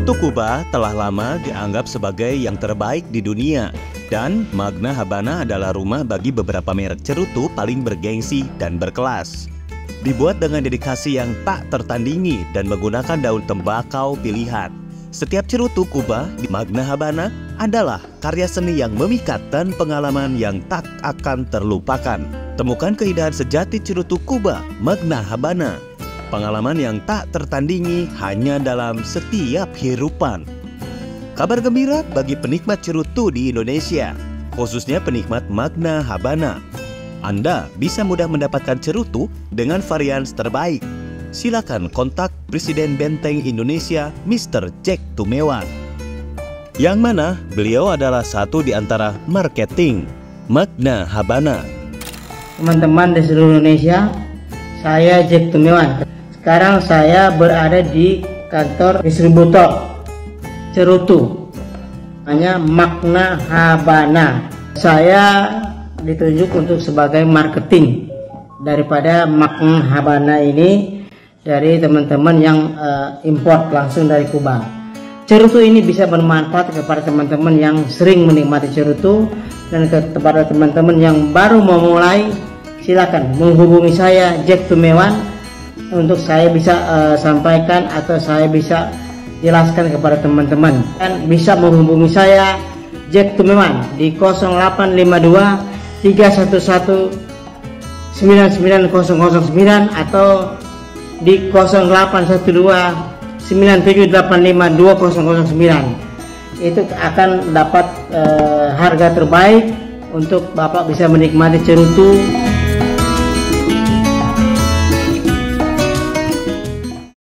Cerutu Kuba telah lama dianggap sebagai yang terbaik di dunia, dan Magna Habana adalah rumah bagi beberapa merek cerutu paling bergengsi dan berkelas. Dibuat dengan dedikasi yang tak tertandingi dan menggunakan daun tembakau pilihan. Setiap cerutu Kuba di Magna Habana adalah karya seni yang memikat dan pengalaman yang tak akan terlupakan. Temukan keindahan sejati cerutu Kuba Magna Habana. Pengalaman yang tak tertandingi hanya dalam setiap hirupan. Kabar gembira bagi penikmat cerutu di Indonesia, khususnya penikmat Magna Habana. Anda bisa mudah mendapatkan cerutu dengan varian terbaik. Silakan kontak Presiden Benteng Indonesia, Mr. Jack Tumewan. Yang mana beliau adalah satu di antara marketing Magna Habana. Teman-teman di seluruh Indonesia, saya Jack Tumewan. Sekarang saya berada di kantor distributor cerutu, namanya Magna Habana. Saya ditunjuk untuk sebagai marketing daripada Magna Habana ini dari teman-teman yang import langsung dari Kuba. Cerutu ini bisa bermanfaat kepada teman-teman yang sering menikmati cerutu, dan kepada teman-teman yang baru memulai, silakan menghubungi saya Jack Tumewan untuk saya bisa sampaikan atau saya bisa jelaskan kepada teman-teman. Dan bisa menghubungi saya Jack Tumewan di 0852 311 99009 atau di 0812 9785 2009. Itu akan dapat harga terbaik untuk Bapak bisa menikmati cerutu